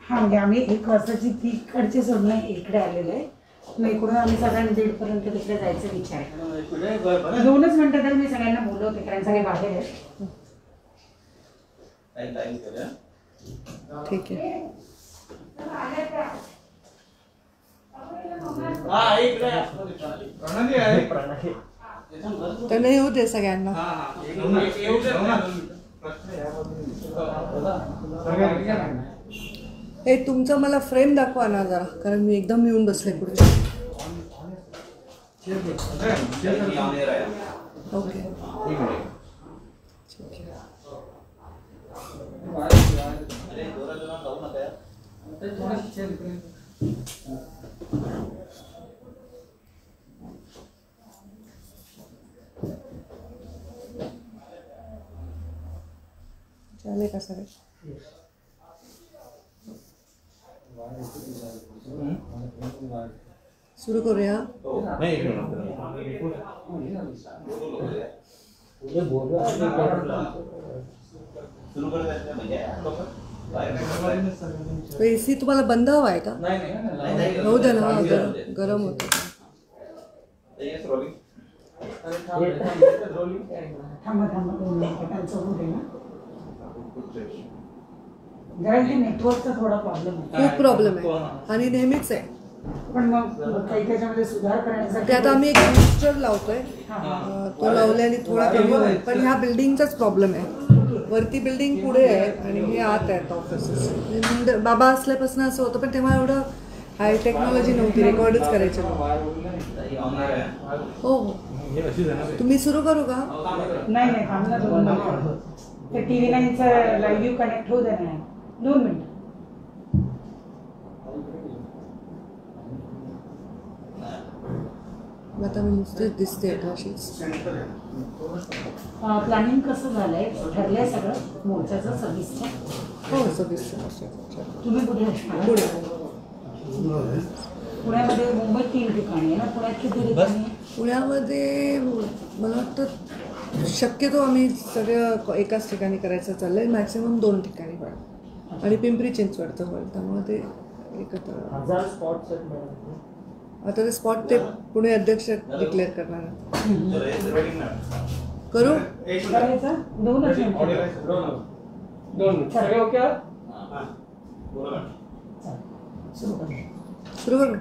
हां म्हणजे आम्ही 1 वाजताची तिकडचे सोडणं इकडे आलेलो आहे. मग इकडून आम्ही सगळ्यांनी 1:30पर्यंत तिकडे जायचं विचार आहे. 2च मिनिटं तर मी सगळ्यांना बोलवते कारण सगळे बाहेर आहेत. ठीक आहे. त्यांना येऊ दे सगळ्यांना. हे तुमचं मला फ्रेम दाखवा ना जरा, कारण मी एकदम येऊन बसले पुढे. ओके चालेल का सगळे? सुरू करूया. एसी तुम्हाला बंद हवा आहे का? होऊ द्या ना, गरम होतं. नेटवर्कचा थोडा प्रॉब्लेम आहे. खूप प्रॉब्लेम आहे आणि नेहमीच आहे. पण मग काही त्याच्यामध्ये सुधार करण्यासाठी आता आम्ही एक रजिस्टर लावतोय, तो लावल्याने थोडा कमी होईल. पण ह्या बिल्डिंगचाच प्रॉब्लेम आहे. वरती बिल्डिंग पुढे आहे आणि हे आत आहेत ऑफिसेस. बाबा असल्यापासून असं होतं, पण तेव्हा एवढं हाय टेक्नॉलॉजी नव्हती, रेकॉर्डच करायचे. हो हो. तुम्ही सुरू करू का? नाही नाही थांबला 2 मिनिटं. ते TV9चं लाईव्ह कनेक्ट होऊ दे ना 2 मिनिटं. आता मी नुसतेच दिसते अशीच. प्लॅनिंग कसं झालंय? ठरलंय सगळं मोर्चाचं 26चं? हो 26. तुम्ही कुठे असणार? पुढे पुण्यामध्ये. मुंबईत 3 ठिकाणी आहे ना, पुण्यात किती ठिकाणी? पुण्यामध्ये मला वाटतं शक्यतो आम्ही सगळं एकाच ठिकाणी करायचं चाललं आहे. मॅक्सिमम 2 ठिकाणी पण, आणि पिंपरी चिंचवडचं पण. त्यामुळे ते एकत्र आता ते स्पॉट ते पुणे अध्यक्ष डिक्लेअर करणार आहेत. करू? सुरू करू.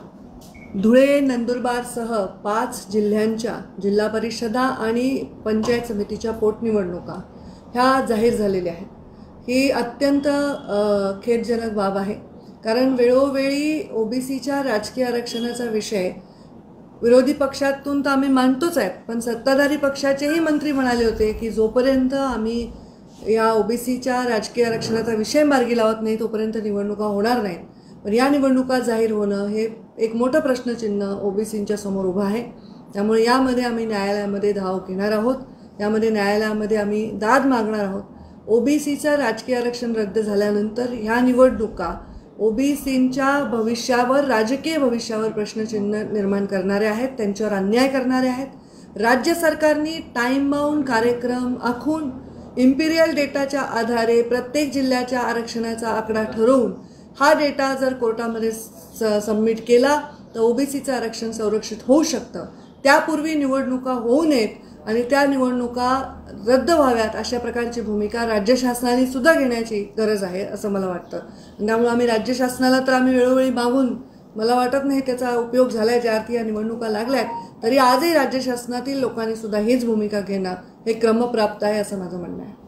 धुळे, नंदुरबारसह 5 जिल्ह्यांच्या जिल्हा परिषदा आणि पंचायत समितीच्या पोटनिवडणुका ह्या जाहीर झालेल्या आहेत. ही अत्यंत खेदजनक बाब आहे, कारण वेळोवेळी ओबीसीच्या राजकीय आरक्षणाचा विषय विरोधी पक्षातून तर आम्ही मांडतोच आहेत, पण सत्ताधारी पक्षाचेही मंत्री म्हणाले होते की जोपर्यंत आम्ही या ओबीसीच्या राजकीय आरक्षणाचा विषय मार्गी लावत नाही तोपर्यंत निवडणुका होणार नाहीत. पण या निवडणुका जाहीर होणं हे एक मोठं प्रश्नचिन्ह ओबीसींच्या समोर उभं आहे. त्यामुळे यामध्ये आम्ही न्यायालयामध्ये धाव घेणार आहोत. यामध्ये न्यायालयामध्ये आम्ही दाद मागणार आहोत. ओबीसीचं राजकीय आरक्षण रद्द झाल्यानंतर ह्या निवडणुका ओबीसींच्या भविष्यावर, राजकीय भविष्यावर प्रश्नचिन्ह निर्माण करणारे आहेत, त्यांच्यावर अन्याय करणारे आहेत. राज्य सरकारने टाईम बाउंड कार्यक्रम आखून इम्पिरियल डेटाच्या आधारे प्रत्येक जिल्ह्याच्या आरक्षणाचा आकडा ठरवून हा डेटा जर कोर्टामध्ये सबमिट केला तर ओबीसीचं आरक्षण संरक्षित होऊ शकतं. त्यापूर्वी निवडणुका होऊ नयेत आणि त्या निवडणुका रद्द व्हाव्यात अशा प्रकारची भूमिका राज्य शासनाने सुद्धा घेण्याची गरज आहे असं मला वाटतं. त्यामुळे आम्ही राज्य शासनाला तर आम्ही वेळोवेळी मागून, मला वाटत नाही त्याचा उपयोग झाला आहे. ज्या अर्थी या निवडणुका लागल्यात तरी आजही राज्य शासनातील लोकांनी सुद्धा हीच भूमिका घेणं हे क्रमप्राप्त आहे असं माझं म्हणणं आहे.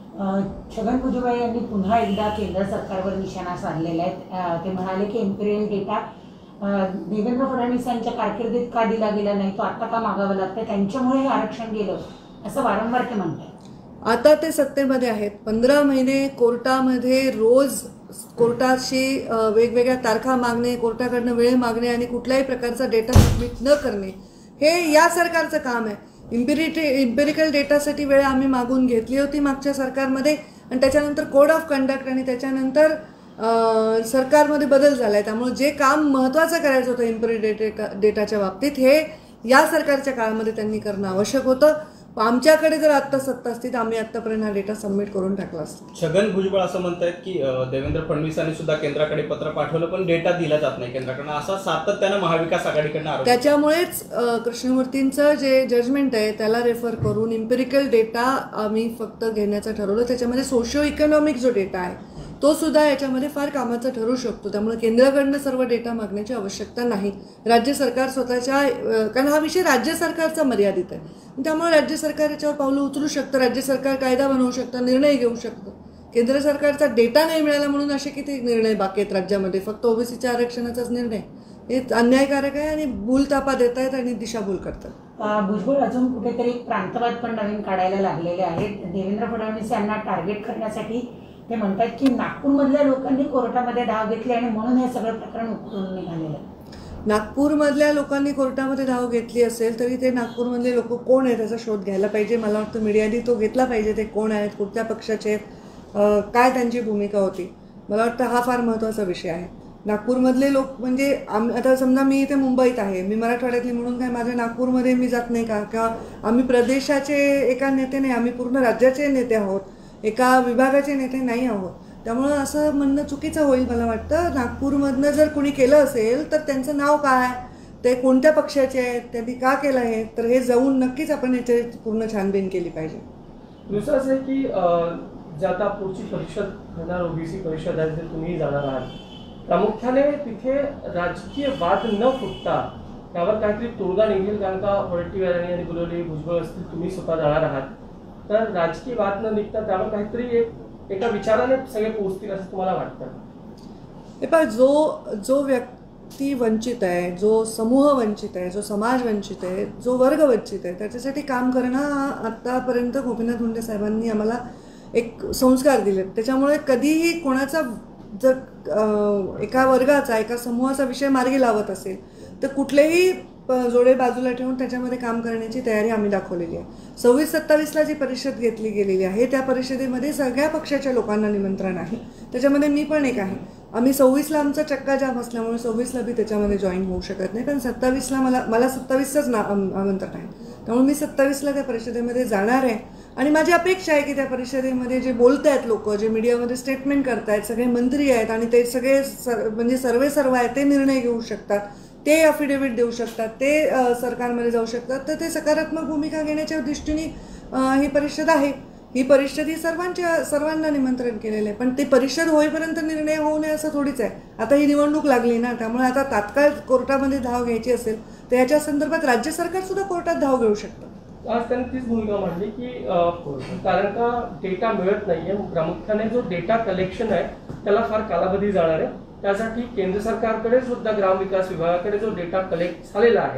छगन भुजबळ यांनी पुन्हा एकदा केंद्र सरकारवर निशाणा साधलेला आहे. ते म्हणाले की इम्पिरियल डेटा देवेंद्र फडणवीस यांच्या कारकिर्दीत का दिला गेला नाही, तो आता का मागावं लागतं, त्यांच्यामुळे हे आरक्षण गेलं असं वारंवार ते म्हणतात. आता ते सत्तेमध्ये आहेत. 15 महिने कोर्टामध्ये रोज कोर्टाशी वेगवेगळ्या तारखा मागणे, कोर्टाकडनं वेळ मागणे आणि कुठल्याही प्रकारचा डेटा सबमिट न करणे हे या सरकारचं काम आहे. इम्पेरिकल डेटासाठी वेळ आम्ही मागून घेतली होती मागच्या सरकारमध्ये आणि त्याच्यानंतर कोड ऑफ कंडक्ट आणि त्याच्यानंतर सरकारमध्ये बदल झाला आहे. त्यामुळे जे काम महत्त्वाचं करायचं होतं इम्पेरिकल डेटाच्या बाबतीत हे या सरकारच्या काळामध्ये त्यांनी करणं आवश्यक होतं. आमच्याकडे जर आत्ता सत्ता असती तर आम्ही आत्तापर्यंत हा डेटा सबमिट करून टाकला असता. छगन भुजबळ असं म्हणतायत की देवेंद्र फडणवीसांनी सुद्धा केंद्राकडे पत्र पाठवलं पण डेटा दिला जात नाही केंद्राकडनं, असा सातत्यानं महाविकास आघाडीकडनं आरोप. त्याच्यामुळेच कृष्णमूर्तींचं जे जजमेंट आहे त्याला रेफर करून इम्पेरिकल डेटा आम्ही फक्त घेण्याचं ठरवलं. त्याच्यामध्ये सोशिओ इकॉनॉमिक जो डेटा आहे तो सुद्धा याच्यामध्ये फार कामाचा ठरू शकतो. त्यामुळे केंद्राकडनं सर्व डेटा मागण्याची आवश्यकता नाही. राज्य सरकार स्वतःच्या, कारण हा विषय राज्य सरकारचा मर्यादित आहे, त्यामुळे राज्य सरकार याच्यावर पावलं उचलू शकतं. राज्य सरकार कायदा बनवू शकतं, निर्णय घेऊ शकतं. केंद्र सरकारचा डेटा नाही मिळाला म्हणून असे किती निर्णय बाकी आहेत राज्यामध्ये, फक्त ओबीसीच्या आरक्षणाचाच निर्णय. हे अन्यायकारक आहे आणि भूलतापा देत आहेत आणि दिशाभूल करतात. भुजबळ अजून कुठेतरी एक प्रांतवाद पण नवीन काढायला लागलेले आहेत. देवेंद्र फडणवीस यांना टार्गेट करण्यासाठी ते म्हणतात की नागपूरमधल्या लोकांनी कोर्टामध्ये धाव घेतली आणि म्हणून हे सगळं प्रकरण उकळून निघालेलं आहे. नागपूरमधल्या लोकांनी कोर्टामध्ये धाव घेतली असेल तरी ते नागपूरमधले लोक कोण आहेत त्याचा शोध घ्यायला पाहिजे. मला वाटतं मीडियाने तो घेतला पाहिजे. ते कोण आहेत, कुठल्या पक्षाचे आहेत, काय त्यांची भूमिका होती. मला वाटतं हा फार महत्त्वाचा विषय आहे. नागपूरमधले लोक म्हणजे आता समजा मी इथे मुंबईत आहे, मी मराठवाड्यातली म्हणून काय माझ्या नागपूरमध्ये मी जात नाही का? किंवा आम्ही प्रदेशाचे एका नेते नाही, आम्ही पूर्ण राज्याचे नेते आहोत, एका विभागाचे नेते नाही आहोत. त्यामुळं असं म्हणणं चुकीचं होईल. मला वाटतं नागपूरमधनं जर कुणी केलं असेल तर त्यांचं नाव काय, ते कोणत्या पक्षाचे आहेत, त्यांनी का केलं आहे, तर हे जाऊन नक्कीच आपण याची पूर्ण छानबीन केली पाहिजे. दुसरं असं आहे की जे आता पुढची परिषद होणार, ओबीसी परिषद आहे, जे तुम्ही जाणार आहात, प्रामुख्याने तिथे राजकीय वाद न फुटता त्यावर काहीतरी तोडगा निघेल. कारण का वडेट्टीवार यांनी बोलवले, भुजबळ असतील, तुम्ही स्वतः जाणार आहात, तर राजकीय वाद न निघता त्यावर काहीतरी एका विचाराने सगळे पोहोचतील असं तुम्हाला वाटतं? हे पहा, जो व्यक्ती वंचित आहे, जो समूह वंचित आहे, जो समाज वंचित आहे, जो वर्ग वंचित आहे, त्याच्यासाठी काम करणं हा आत्तापर्यंत गोपीनाथ मुंडे साहेबांनी आम्हाला एक संस्कार दिले. त्याच्यामुळे कधीही कोणाचा जर एका वर्गाचा, एका समूहाचा विषय मार्गी लावत असेल तर कुठलेही जोडे बाजूला ठेवून त्याच्यामध्ये काम करण्याची तयारी आम्ही दाखवलेली आहे. 26-27ला जी परिषद घेतली गेलेली आहे त्या परिषदेमध्ये सगळ्या पक्षाच्या लोकांना निमंत्रण आहे. त्याच्यामध्ये मी पण एक आहे. आम्ही 26ला आमचा चक्का जाम असल्यामुळे 26ला बी त्याच्यामध्ये जॉईन होऊ शकत नाही, कारण 27ला मला 27चंच आमंत्रण आहे. त्यामुळे मी 27ला त्या परिषदेमध्ये जाणार आहे. आणि माझी अपेक्षा आहे की त्या परिषदेमध्ये जे बोलत आहेत लोक, जे मीडियामध्ये स्टेटमेंट करतायत, सगळे मंत्री आहेत आणि ते सगळे म्हणजे सर्व आहेत, ते निर्णय घेऊ शकतात, ते अफिडेव्हिट देऊ शकतात, ते सरकारमध्ये जाऊ शकतात. तर ते सकारात्मक भूमिका घेण्याच्या दृष्टीने ही परिषद आहे. ही परिषद ही सर्वांना निमंत्रण केलेलं आहे. पण ती परिषद होईपर्यंत निर्णय होऊ नये असं थोडीच आहे. आता ही निवडणूक लागली ना, त्यामुळे आता तात्काळ कोर्टामध्ये धाव घ्यायची असेल तर याच्या संदर्भात राज्य सरकार सुद्धा कोर्टात धाव घेऊ शकतं. आज त्यांनी तीच भूमिका मांडली की कारण का डेटा मिळत नाहीये, प्रामुख्याने जो डेटा कलेक्शन आहे त्याला फार कालावधी जाणार आहे. त्यासाठी केंद्र सरकारकडे सुद्धा ग्रामविकास विभागाकडे जो डेटा कलेक्ट झालेला आहे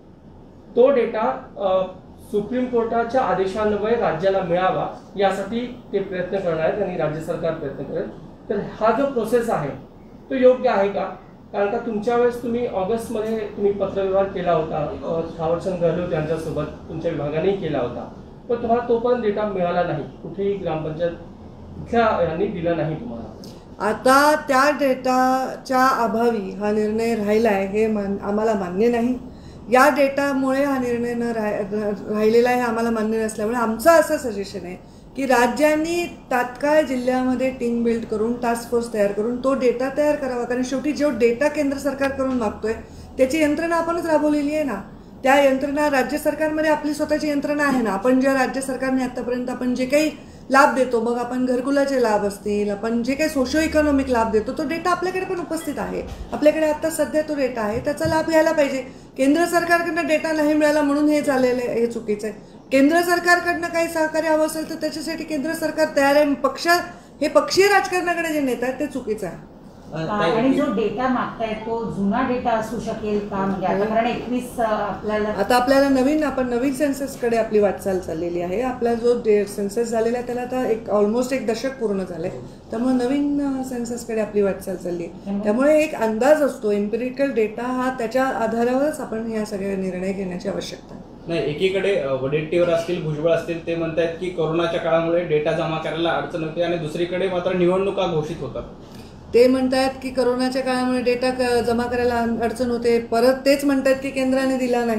तो डेटा सुप्रीम कोर्टाच्या आदेशान्वये राज्याला मिळावा यासाठी ते प्रयत्न करणार आहेत आणि राज्य सरकार प्रयत्न करेल. तर हा जो प्रोसेस आहे तो योग्य आहे का? कारण का तुमच्या वेळेस तुम्ही ऑगस्टमध्ये तुम्ही पत्रव्यवहार केला होता, थावरचंद गहलोत यांच्यासोबत तुमच्या विभागानेही केला होता, पण तुम्हाला तो पण डेटा मिळाला नाही, कुठेही ग्रामपंचायत इथल्या यांनी दिला नाही तुम्हाला. आता त्या डेटाच्या अभावी हा निर्णय राहिला आहे हे आम्हाला मान्य नाही. या डेटामुळे हा निर्णय न राहिलेला आहे आम्हाला मान्य नसल्यामुळे आमचं असं सजेशन आहे की राज्यांनी तात्काळ जिल्ह्यामध्ये टीम बिल्ड करून, टास्क फोर्स तयार करून तो डेटा तयार करावा. कारण शेवटी जो डेटा केंद्र सरकारकडून मागतोय त्याची यंत्रणा आपणच राबवलेली आहे ना. त्या यंत्रणा राज्य सरकारमध्ये आपली स्वतःची यंत्रणा आहे ना. आपण ज्या राज्य सरकारने आतापर्यंत आपण जे काही लाभ देतो, मग आपण घरकुलाचे लाभ असतील, आपण जे काही सोशो इकॉनॉमिक लाभ देतो, तो डेटा आपल्याकडे पण उपस्थित आहे. आपल्याकडे आता सध्या तो डेटा आहे, त्याचा लाभ घ्यायला पाहिजे. केंद्र सरकारकडनं डेटा नाही मिळाला म्हणून हे झालेलं आहे, हे चुकीचं आहे. केंद्र सरकारकडनं काही सहकार्य हवं असेल तर त्याच्यासाठी केंद्र सरकार तयार आहे. हे पक्षीय राजकारणाकडे जे नेत आहेत ते चुकीचं आहे. आणि जो डेटा मागताय तो जुना डेटा असू शकेल का? म्हणजे आता कारण 21 आपल्याला नवीन सेन्ससकडे आपली वाटचाल चाललेली आहे. आपला जो सेन्सस झालेला आहे त्याला आता ऑलमोस्ट एक दशक पूर्ण झालंय. त्यामुळे नवीन सेन्ससकडे आपली वाटचाल चालली. त्यामुळे एक अंदाज असतो, एम्पिरिकल डेटा हा त्याच्या आधारावरच आपण या सगळे निर्णय घेण्याची आवश्यकता नाही. एकीकडे वडेट्टीवार असतील, भुजबळ असतील, ते म्हणतात की कोरोनाच्या काळामुळे डेटा जमा करायला अडचण होते आणि दुसरीकडे मात्र निवडणुका घोषित होतात. ते म्हणतात की कोरोनाच्या काळामुळे डेटा जमा करायला अडचण होते, परत तेच म्हणतात की केंद्राने दिला नाही.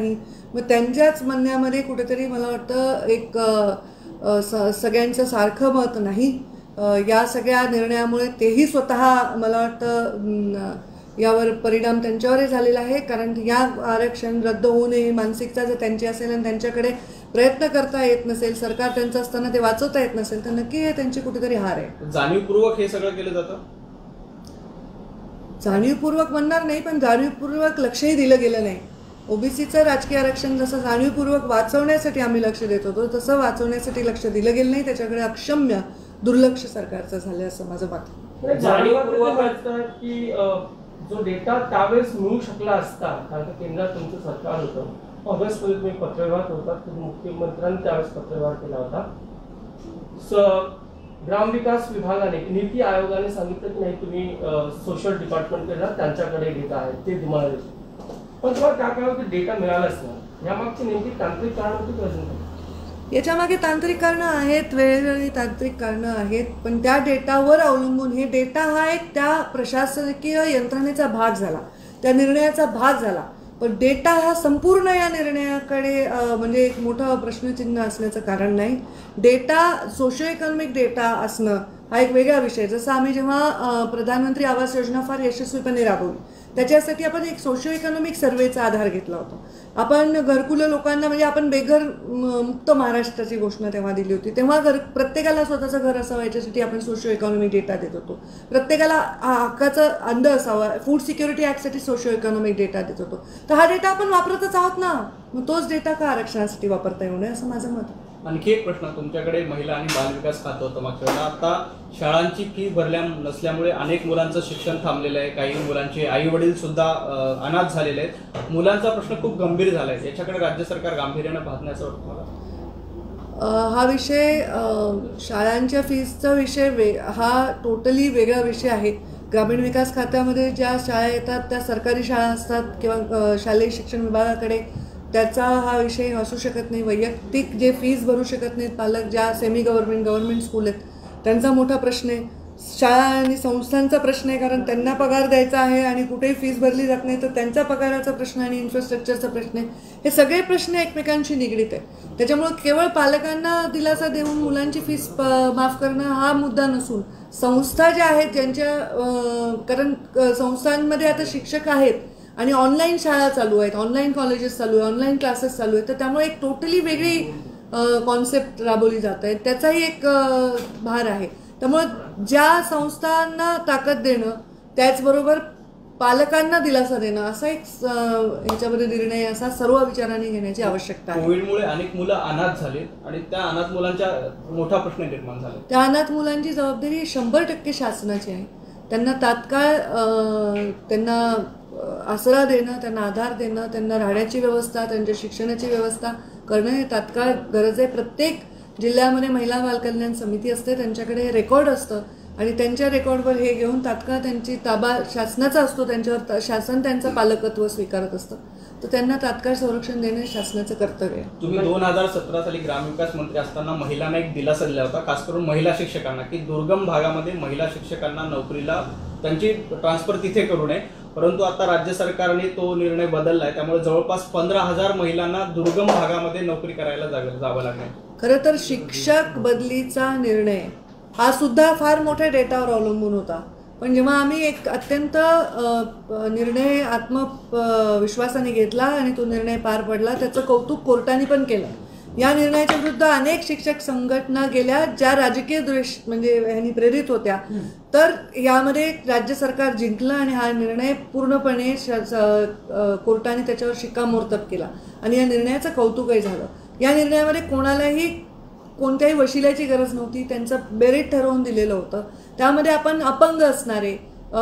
मग त्यांच्याच म्हणण्यामध्ये कुठेतरी मला वाटतं एक सगळ्यांचं सारखं मत नाही. या सगळ्या निर्णयामुळे तेही स्वतः मला वाटतं यावर परिणाम त्यांच्यावरही झालेला आहे. कारण या आरक्षण रद्द होऊ नये मानसिकता जर त्यांची असेल आणि त्यांच्याकडे प्रयत्न करता येत नसेल, सरकार त्यांचं असताना ते वाचवता येत नसेल, तर नक्की हे त्यांची कुठेतरी हार आहे. जाणीवपूर्वक हे सगळं केलं जातं? जाणीवपूर्वक म्हणणार नाही, पण जाणीवपूर्वक लक्षही दिलं गेलं नाही. ओबीसीचं राजकीय आरक्षण जसं जाणीवपूर्वक वाचवण्यासाठी आम्ही लक्ष देत होतो, तसं वाचवण्यासाठी लक्ष दिलं गेलं नाही. त्याच्याकडे अक्षम्य दुर्लक्ष सरकारचं झालं असं माझं मत. जाणीवपूर्वक वाटतं की जो डेटा त्यावेळेस मिळू शकला असता, कारण केंद्रात तुमचं सरकार होतं, ऑगस्टमध्ये तुम्ही पत्रव्यवहार होतात, तुम्ही मुख्यमंत्र्यांनी त्यावेळेस पत्रव्यवहार केला होता. ग्रामविकास विभागाने, नीती आयोगाने सांगितलं की नाही तुम्ही सोशल डिपार्टमेंटकडे जा, त्यांच्याकडे डेटा आहे ते तुम्हाला देतो. पण तुम्हाला त्या काळात डेटा मिळालाच नाही. यामागची नेमकी तांत्रिक कारण होती प्रेझेंट? याच्यामागे तांत्रिक कारणं आहेत, वेगवेगळी तांत्रिक कारणं आहेत. पण त्या डेटावर अवलंबून हे डेटा हा एक त्या प्रशासकीय यंत्रणेचा भाग झाला, त्या निर्णयाचा भाग झाला. पण डेटा हा संपूर्ण या निर्णयाकडे म्हणजे एक मोठं प्रश्नचिन्ह असण्याचं कारण नाही. डेटा सोशो इकॉनॉमिक डेटा असणं हा एक वेगळा विषय. जसं आम्ही जेव्हा प्रधानमंत्री आवास योजना फार यशस्वीपणे राबवली, त्याच्यासाठी आपण एक सोशो इकॉनॉमिक सर्वेचा आधार घेतला होता. आपण घरकुलं लोकांना, म्हणजे आपण बेघर मुक्त महाराष्ट्राची घोषणा तेव्हा दिली होती. तेव्हा प्रत्येकाला स्वतःचं घर असावं याच्यासाठी आपण सोशो इकॉनॉमिक डेटा देत होतो. प्रत्येकाला हक्काचं अन्न असावं, फूड सिक्युरिटी ॲक्टसाठी सोशो इकॉनॉमिक डेटा देत होतो. तर हा डेटा आपण वापरतच आहोत ना, मग तोच डेटा का आरक्षणासाठी वापरता येऊ नये असं माझं मत. आणखी एक प्रश्न, तुमच्याकडे महिला आणि बालविकास खातं होतं मागच्या वेळेला. आता शाळांची फी भरल्या नसल्यामुळे अनेक मुलांचं शिक्षण थांबलेलं आहे, काही मुलांचे आई वडील सुद्धा अनाथ झालेले आहेत. मुलांचा प्रश्न खूप गंभीर झाला आहे, याच्याकडे राज्य सरकार गांभीर्यानं पाहत असं वाटतं मला. हा विषय शाळांच्या फीजचा विषय हा टोटली वेगळा विषय आहे. ग्रामीण विकास खात्यामध्ये ज्या शाळा येतात त्या सरकारी शाळा असतात किंवा शालेय शिक्षण विभागाकडे, त्याचा हा विषय असू शकत नाही. वैयक्तिक जे फीज भरू शकत नाहीत पालक, ज्या सेमी गव्हर्नमेंट स्कूल आहेत, त्यांचा मोठा प्रश्न आहे. शाळा आणि संस्थांचा प्रश्न आहे, कारण त्यांना पगार द्यायचा आहे आणि कुठेही फीस भरली जात नाही तर त्यांचा पगाराचा प्रश्न आणि इन्फ्रास्ट्रक्चरचा प्रश्न आहे. हे सगळे प्रश्न एकमेकांशी निगडीत आहे. त्याच्यामुळं केवळ पालकांना दिलासा देऊन मुलांची फीस माफ करणं हा मुद्दा नसून, संस्था ज्या आहेत ज्यांच्या, कारण संस्थांमध्ये आता शिक्षक आहेत आणि ऑनलाईन शाळा चालू आहेत, ऑनलाईन कॉलेजेस चालू आहे, ऑनलाईन क्लासेस चालू आहेत, तर त्यामुळे एक टोटली वेगळी कॉन्सेप्ट राबवली जात आहे. त्याचाही एक भार आहे. त्यामुळं ज्या संस्थांना ताकद देणं, त्याचबरोबर पालकांना दिलासा देणं, असा एक ह्याच्यामध्ये निर्णय असा सर्व विचारांनी घेण्याची आवश्यकता आहे. कोविडमुळे अनेक मुलं अनाथ झाले आणि त्या अनाथ मुलांच्या मोठा प्रश्न निर्माण झाला. त्या अनाथ मुलांची जबाबदारी 100% शासनाची आहे. त्यांना तात्काळ त्यांना आसरा देणं, त्यांना आधार देणं, त्यांना राहण्याची व्यवस्था, त्यांच्या शिक्षणाची व्यवस्था करणं हे तात्काळ गरज आहे. प्रत्येक जिल्ह्यामध्ये महिला बालकल्याण समिती असते, त्यांच्याकडे हे रेकॉर्ड असतं आणि त्यांच्या रेकॉर्डवर हे घेऊन तात्काळ त्यांची ताबा शासनाचा असतो, त्यांच्यावर शासन त्यांचं पालकत्व स्वीकारत असतं, तर त्यांना तात्काळ संरक्षण देणे शासनाचं कर्तव्य आहे. तुम्ही 2017 साली ग्रामविकास मंत्री असताना महिलांना एक दिलासा दिला होता, खास करून महिला शिक्षकांना, की दुर्गम भागामध्ये महिला शिक्षकांना नोकरीला त्यांची ट्रान्सफर तिथे करू नये. परंतु आता राज्य सरकारने तो निर्णय बदलला आहे, त्यामुळे जवळपास 15,000 महिलांना दुर्गम भागामध्ये नोकरी करायला जावं लागणार. खरं तर शिक्षक बदलीचा निर्णय हा सुद्धा फार मोठ्या डेटावर अवलंबून होता. पण जेव्हा आम्ही एक अत्यंत निर्णय आत्मविश्वासाने घेतला आणि तो निर्णय पार पडला, त्याचं कौतुक कोर्टाने पण केलं. या निर्णयाच्या विरुद्ध अनेक शिक्षक संघटना गेल्या, ज्या राजकीय द्वेष म्हणजे ह्यांनी प्रेरित होत्या. तर यामध्ये राज्य सरकार जिंकलं आणि हा निर्णय पूर्णपणे कोर्टाने त्याच्यावर शिक्कामोर्तब केला आणि या निर्णयाचं कौतुकही झालं. या निर्णयामध्ये कोणालाही कोणत्याही वशिल्याची गरज नव्हती, त्यांचं मेरिट ठरवून दिलेलं होतं. त्यामध्ये आपण अपंग असणारे,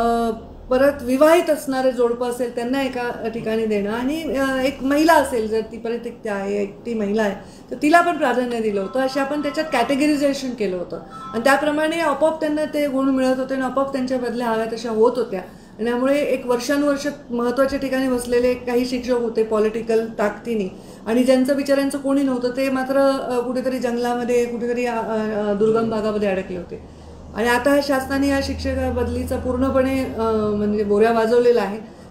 परत विवाहित असणारे जोडपं असेल त्यांना एका ठिकाणी देणं आणि एक महिला असेल, जर ती परित्यक्त आहे, एकटी महिला आहे, तर तिला पण प्राधान्य दिलं होतं. असे आपण त्याच्यात कॅटेगरीझेशन केलं होतं आणि त्याप्रमाणे आपोआप त्यांना ते गुण मिळत होते आणि आपोआप त्यांच्या बदल्या हव्या तशा होत होत्या. आणि त्यामुळे एक वर्षानुवर्ष महत्त्वाच्या ठिकाणी बसलेले काही शिक्षक होते पॉलिटिकल ताकदीने, आणि ज्यांचं बिचाऱ्यांचं कोणी नव्हतं ते मात्र कुठेतरी जंगलामध्ये, कुठेतरी दुर्गम भागामध्ये अडकले होते. आणि आता शासनाने या शिक्षक बदलीचा पूर्णपणे म्हणजे बोऱ्या वाजवलेला आहे.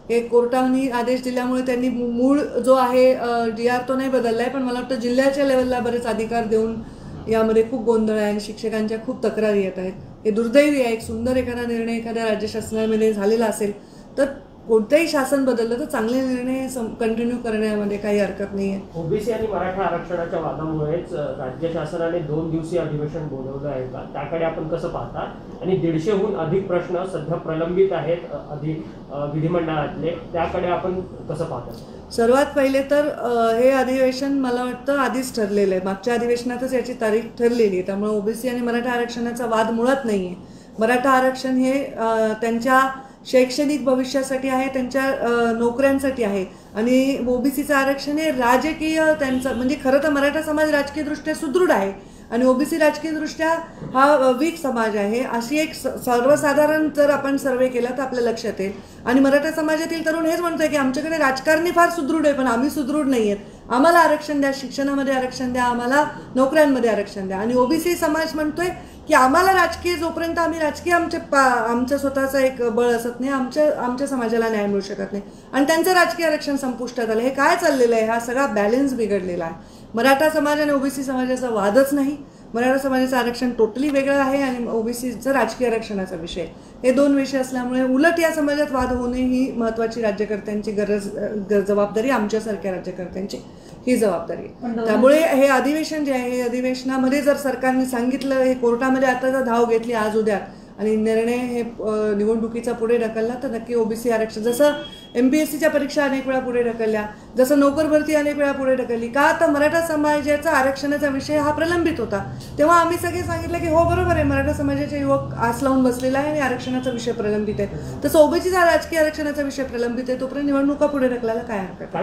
हे कोर्टाने आदेश दिल्यामुळे त्यांनी मूळ जो आहे DR तो नाही बदलला आहे, पण मला वाटतं जिल्ह्याच्या लेवलला बरेच अधिकार देऊन यामध्ये खूप गोंधळ आहे आणि शिक्षकांच्या खूप तक्रारी येत आहेत. हे दुर्दैवी आहे. एक सुंदर एखादा निर्णय एखाद्या राज्य शासनामध्ये झालेला असेल तर कोणतेही शासन बदललं तर चांगले निर्णय कंटिन्यू करण्यामध्ये काही हरकत नाही आहे. ओबीसी आणि मराठा आरक्षणाच्या वादामुळेच राज्य शासनाने 2 दिवसीय अधिवेशन बोलवलं आहे का, त्याकडे आपण कसं पाहता? आणि 150हून अधिक प्रश्न सध्या प्रलंबित आहेत विधिमंडळातले, त्याकडे आपण कसं पाहता? सर्वात पहिले तर हे अधिवेशन मला वाटतं आधीच ठरलेलं आहे. मागच्या अधिवेशनातच याची तारीख ठरलेली आहे. त्यामुळे ओबीसी आणि मराठा आरक्षणाचा वाद मुळात नाही आहे. मराठा आरक्षण हे त्यांच्या शैक्षणिक भविष्यासाठी आहे, त्यांच्या नोकऱ्यांसाठी आहे. आणि ओबीसीचं आरक्षण हे राजकीय त्यांचं म्हणजे खरं तर मराठा समाज राजकीयदृष्ट्या सुदृढ आहे आणि ओबीसी राजकीयदृष्ट्या हा वीक समाज आहे. अशी एक सर्वसाधारण जर आपण सर्वे केला तर आपल्या लक्षात येईल. आणि मराठा समाजातील तरुण हेच म्हणतोय की आमच्याकडे राजकारणी फार सुदृढ आहे पण आम्ही सुदृढ नाही आहेत, आम्हाला आरक्षण द्या, शिक्षणामध्ये आरक्षण द्या, आम्हाला नोकऱ्यांमध्ये आरक्षण द्या. आणि ओबीसी समाज म्हणतोय की आम्हाला राजकीय जोपर्यंत आम्ही राजकीय आमचं स्वतःचं एक बळ असत नाही, आमच्या समाजाला न्याय मिळू शकत नाही. आणि त्यांचं राजकीय आरक्षण संपुष्टात आलं. हे काय चाललेलं आहे? हा सगळा बॅलन्स बिघडलेला आहे. मराठा समाज आणि ओबीसी समाजाचा वादच नाही. मराठा समाजाचं आरक्षण टोटली वेगळं आहे आणि ओबीसीचं राजकीय आरक्षणाचा विषय, हे 2 विषय असल्यामुळे उलट या समाजात वाद होणे ही महत्त्वाची राज्यकर्त्यांची जबाबदारी, आमच्यासारख्या राज्यकर्त्यांची ही जबाबदारी. त्यामुळे हे अधिवेशन जे आहे, हे अधिवेशनामध्ये जर सरकारने सांगितलं, हे कोर्टामध्ये आताचा धाव घेतली आज उद्या आणि निर्णय हे निवडणुकीचा पुढे ढकलला तर नक्की ओबीसी आरक्षण, जसं MPSCच्या परीक्षा अनेक वेळा पुढे ढकलल्या, जसं नोकर भरती अनेक वेळा पुढे ढकलली का, तर मराठा समाजाचा आरक्षणाचा विषय हा प्रलंबित होता. तेव्हा आम्ही सगळे सांगितलं की हो बरोबर आहे, मराठा समाजाचे युवक आस लावून बसलेला आहे आणि आरक्षणाचा विषय प्रलंबित आहे. तसं ओबीसीचा राजकीय आरक्षणाचा विषय प्रलंबित आहे, तोपर्यंत निवडणुका पुढे ढकलायला काय हरकत?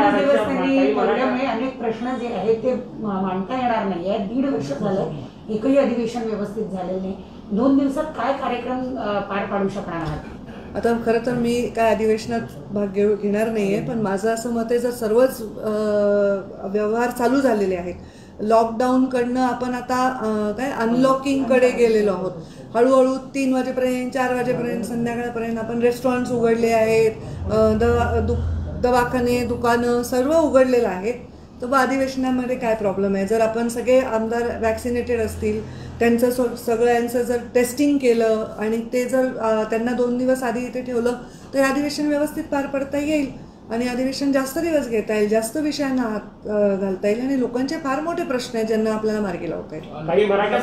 अनेक प्रश्न जे आहेत ते मांडता येणार नाही आहे. 1.5 वर्ष झालं एकही अधिवेशन व्यवस्थित झालेलं नाही. 2 दिवसात काय कार्यक्रम पार पाडू शकणार आहात? आता खरं तर मी काय अधिवेशनात भाग घेणार नाही आहे, पण माझं असं मत आहे जर सर्वच व्यवहार चालू झालेले आहेत, लॉकडाऊनकडनं आपण आता काय अनलॉकिंगकडे गेलेलो आहोत. हळूहळू 3 वाजेपर्यंत 4 वाजेपर्यंत संध्याकाळपर्यंत आपण रेस्टॉरंट्स उघडले आहेत, दवाखाने दुकानं सर्व उघडलेलं आहे. तर मग अधिवेशनामध्ये काय प्रॉब्लेम आहे? जर आपण सगळे आमदार वॅक्सिनेटेड असतील, त्यांचं सगळ्यांचं जर टेस्टिंग केलं आणि ते जर त्यांना 2 दिवस आधी इथे ठेवलं तर हे अधिवेशन व्यवस्थित पार पडता येईल आणि अधिवेशन जास्त दिवस घेता येईल, जास्त विषयांना हात घालता येईल आणि लोकांचे फार मोठे प्रश्न आहेत ज्यांना आपल्याला मार्गी लावता येईल. काही मराठा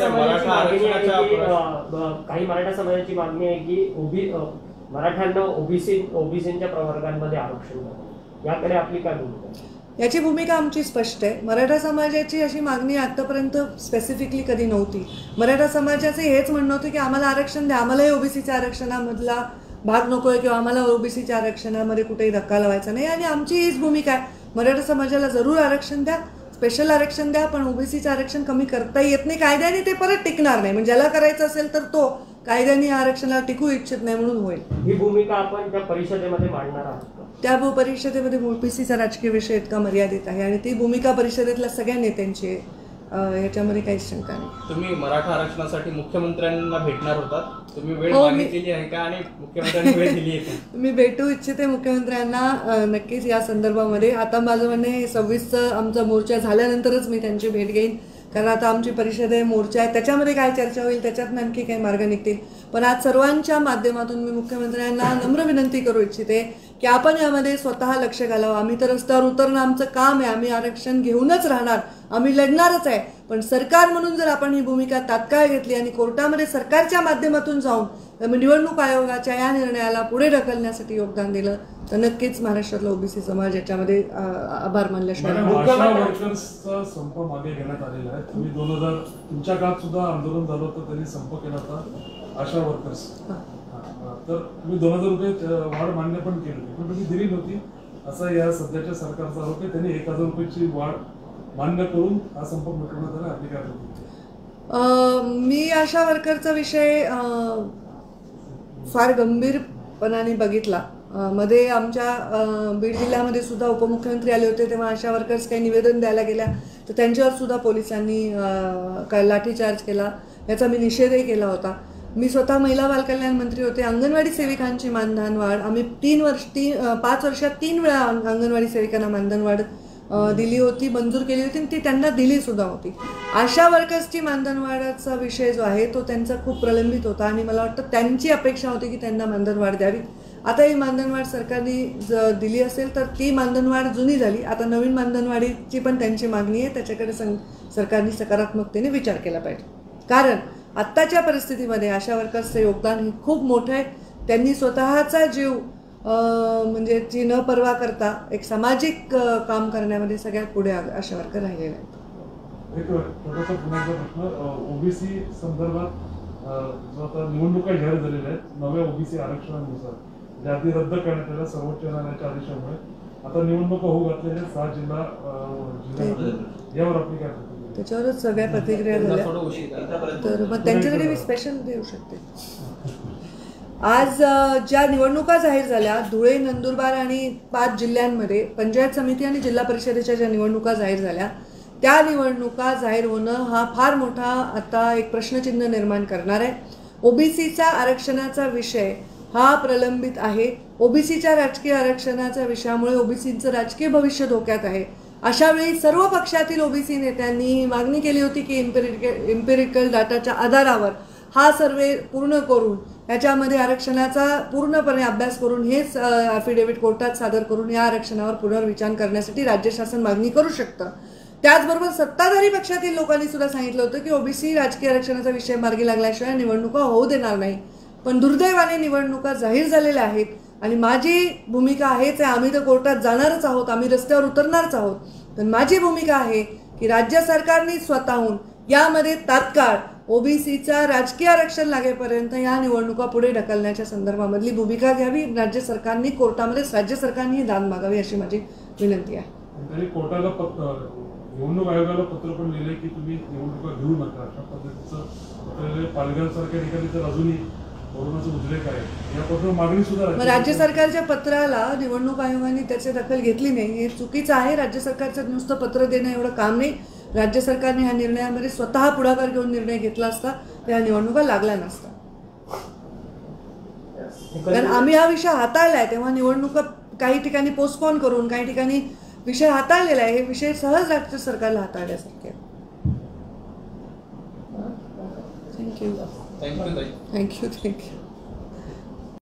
समाजाची मागणी आहे की मराठ्यांना ओबीसीच्या प्रवर्गांमध्ये आरक्षण द्यावं, याकडे आपली काय भूमिका? याची भूमिका आमची स्पष्ट आहे. मराठा समाजाची अशी मागणी आतापर्यंत स्पेसिफिकली कधी नव्हती. मराठा समाजाचे हेच म्हणणं होतं की आम्हाला आरक्षण द्या, आम्हालाही ओबीसीच्या आरक्षणामधला भाग नको आहे किंवा आम्हाला ओबीसीच्या आरक्षणामध्ये कुठेही धक्का लावायचा नाही. आणि आमची हीच भूमिका आहे, मराठा समाजाला जरूर आरक्षण द्या, स्पेशल आरक्षण द्या, पण ओबीसीचं आरक्षण कमी करता येत नाही. कायद्याने ते परत टिकणार नाही. म्हणजे ज्याला करायचं असेल तर तो कायद्याने आरक्षणाला टिकू इच्छित नाही म्हणून होईल. ही भूमिका आपण त्या परिषदेमध्ये मांडणार आहोत. त्या परिषदेमध्ये ओबीसीचा राजकीय विषय इतका मर्यादित आहे आणि ती भूमिका परिषदेतल्या सगळ्या नेत्यांची आहे, याच्यामध्ये काहीच शंका नाही. तुम्ही मराठा आरक्षणासाठी मुख्यमंत्र्यांना भेटणार होतात, तुम्ही वेळ मागितलेली आहे का आणि मुख्यमंत्र्यांनी वेळ दिली आहे का? मी भेटू इच्छिते मुख्यमंत्र्यांना नक्कीच या संदर्भामध्ये. आता माझं म्हणणं आहे 26चा आमचा मोर्चा झाल्यानंतरच मी त्यांची भेट घेईन, कारण आता आमची परिषद आहे, मोर्चा आहे, त्याच्यामध्ये काय चर्चा होईल त्याच्यातनं आणखी काही मार्ग निघतील. पण आज सर्वांच्या माध्यमातून मी मुख्यमंत्र्यांना नम्र विनंती करू इच्छिते की आपण यामध्ये स्वतः लक्ष घालावं. आम्ही तर रस्त्यावर उतरणं आमचं काम आहे, आम्ही आरक्षण घेऊनच राहणार, आम्ही लढणारच आहे. पण सरकार म्हणून जर आपण ही भूमिका तात्काळ घेतली आणि कोर्टामध्ये सरकारच्या माध्यमातून जाऊन निवडणूक आयोगाच्या या निर्णयाला पुढे ढकलण्यासाठी योगदान दिलं तर नक्कीच महाराष्ट्रातला ओबीसी समाज याच्यामध्ये आभार मानल्याशिवाय. वर्कर्सचा संप मागे घेण्यात आलेला आहे. तुम्ही 2000 तुमच्या काळात सुद्धा आंदोलन झालं होतं, त्यांनी संप केला होता आशा वर्कर्स. तर तुम्ही 2000 रुपये वाढ मान्य पण केली होती, पण तुम्ही दिली नव्हती असा या सध्याच्या सरकारचा आरोप आहे. त्यांनी 1000 रुपयाची वाढ मान्य करून हा संप मिटवण्यात आला अधिकार होते. मी आशा वर्करचा विषय फार गंभीरपणाने बघिला. मध्ये आमच्या बीड जिल्ह्यामध्ये सुद्धा उपमुख्यमंत्री आले होते, तेव्हा आशा वर्कर्स काही निवेदन द्यायला गेल्या तर त्यांच्यावर सुद्धा पोलिसांनी लाठीचार्ज केला, याचा मी निषेधही केला होता. मी स्वतः महिला बालकल्याण मंत्री होते. अंगणवाडी सेविकांची मानधन वाढ आम्ही 5 वर्षात 3 वेळा अंगणवाडी सेविकांना मानधन वाढ दिली होती, मंजूर केली होती आणि ती त्यांना दिली सुद्धा होती. आशा वर्कर्सची मानधन वाढाचा विषय जो आहे तो त्यांचा खूप प्रलंबित होता आणि मला वाटतं त्यांची अपेक्षा होती की त्यांना मानधन वाढ द्यावी. आता ही मानधन वाढ सरकारने दिली असेल तर ती मानधन वाढ जुनी झाली. आता नवीन मानधन वाढीची पण त्यांची मागणी आहे, त्याच्याकडे सरकारने सकारात्मकतेने विचार केला पाहिजे. कारण आत्ताच्या परिस्थितीमध्ये आशा वर्कर्सचं योगदान हे खूप मोठं आहे. त्यांनी स्वतःचा जीव म्हणजे ती न पर्वा करता एक सामाजिक काम करण्यामध्ये सगळ्यात पुढे आशा वर्कर राहिलेले आहेत. एक छोटासा पुन्हा एकदा प्रश्न, ओबीसी संदर्भात जो आता निवडणुका जाहीर झालेल्या आहेत नव्या ओबीसी आरक्षणानुसार, जे आधी रद्द करण्यात आल्या सर्वोच्च न्यायालयाच्या आदेशामुळे, आता निवडणुका होऊ घातलेल्या 6 जिल्ह्यामध्ये, यावर आपली काय प्रतिक्रिया? त्याच्यावरच सगळ्या प्रतिक्रिया झाल्या, तर मग त्यांच्याकडे मी स्पेशल देऊ शकते. आज ज्या निवडणुका जाहीर झाल्या धुळे, नंदुरबार आणि 5 जिल्ह्यांमध्ये पंचायत समिती आणि जिल्हा परिषदेच्या ज्या निवडणुका जाहीर झाल्या, त्या निवडणुका जाहीर होणं हा फार मोठा आता एक प्रश्नचिन्ह निर्माण करणार आहे. ओबीसीचा आरक्षणाचा विषय हा प्रलंबित आहे. ओबीसीच्या राजकीय आरक्षणाच्या विषयामुळे ओबीसीचं राजकीय भविष्य धोक्यात आहे. अशा वेळी सर्व पक्षातील ओबीसी नेत्यांनी मागणी केली होती की एम्पिरिकल डाटाच्या आधारावर हा सर्वे पूर्ण करून याच्यामध्ये आरक्षणाचा पूर्णपणे अभ्यास करून हेच ॲफिडेव्हिट कोर्टात सादर करून या आरक्षणावर पुनर्विचार करण्यासाठी राज्य शासन मागणी करू शकतं. त्याचबरोबर सत्ताधारी पक्षातील लोकांनी सुद्धा सांगितलं होतं की ओबीसी राजकीय आरक्षणाचा विषय मार्गी लागल्याशिवाय निवडणुका होऊ देणार नाही. पण दुर्दैवाने निवडणुका जाहीर झालेल्या आहेत आणि माझी भूमिका आहेच आहे, आम्ही तर कोर्टात जाणारच आहोत, आम्ही रस्त्यावर उतरणारच आहोत. पण माझी भूमिका आहे की राज्य सरकारने स्वतःहून यामध्ये तात्काळ ओबीसीचा राजकीय आरक्षण लागेपर्यंत या निवडणुका पुढे ढकलण्याच्या संदर्भामधली भूमिका घ्यावी. राज्य सरकारने कोर्टामध्ये राज्य सरकारने दाद मागावी अशी माझी विनंती आहे. कोर्टाला निवडणूक आयोगाला पत्र पण लिहिले की तुम्ही निवडणुका घेऊ नका, अशा पद्धतीचं पालघरसारख्या ठिकाणी तर अजूनही कोरोनाचं उद्रेक आहे, यापासून मागणी सुद्धा. राज्य सरकारच्या पत्राला निवडणूक आयोगाने त्याची दखल घेतली नाही, हे चुकीचं आहे. राज्य सरकारचं नुसतं पत्र देणं एवढं काम नाही. राज्य सरकारने ह्या निर्णयामध्ये स्वतः पुढाकार घेऊन निर्णय घेतला असता तर ह्या निवडणुका लागल्या नसता. कारण आम्ही हा विषय हाताळलाय, तेव्हा निवडणुका काही ठिकाणी पोस्टपोन करून काही ठिकाणी विषय हाताळलेला आहे. हे विषय सहज राज्य सरकारला हाताळण्यासारखे. थँक्यू.